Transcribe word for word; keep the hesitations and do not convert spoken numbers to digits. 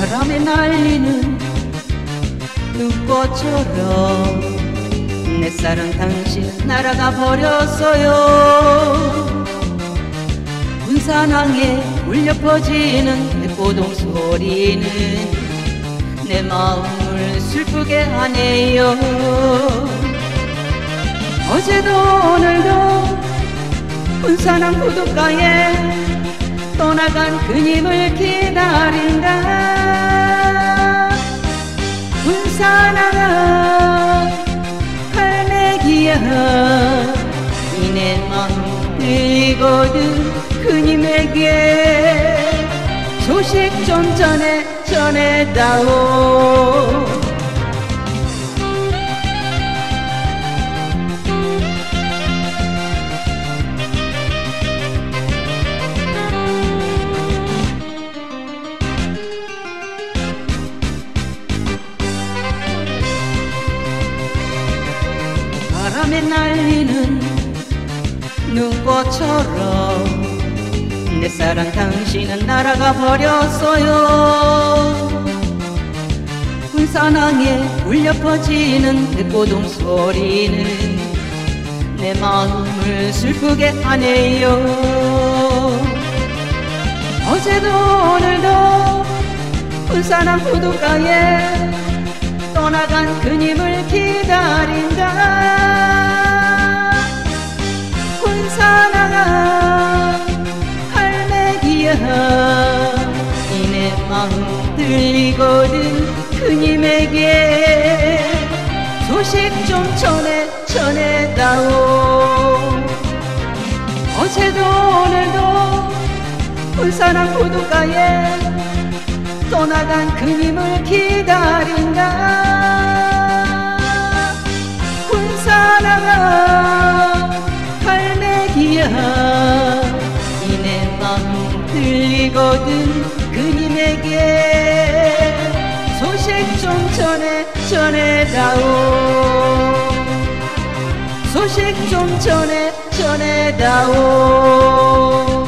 바람에 날리는 눈꽃처럼 내 사랑 당신 날아가 버렸어요. 군산항에 울려 퍼지는 백고동 소리는 내 마음을 슬프게 하네요. 어제도 오늘도 군산항 구둣가에 떠나간 그님을 기다린다. 군산항아 갈매기야 이 내 마음 들리거든. 그님에게 소식 좀 전해 전해다오. 바람에 날리는 눈꽃처럼 내 사랑 당신은 날아가 버렸어요. 군산항에 울려 퍼지는 백고동 소리는 내 마음을 슬프게 하네요. 어제도 오늘도 군산항 구둣가에 떠나간 그님을 기다린다. 군산항아 갈매기야 이 내 마음 들리거든. 그님에게 소식 좀 전해 전해다오. 어제도 오늘도 군산항 구둣가에 떠나간 그님을 기다린다. 군산항아 갈매기야 이 내 마음 들리거든. 그님에게 소식 좀 전해 전해다오. 소식 좀 전해 전해다오.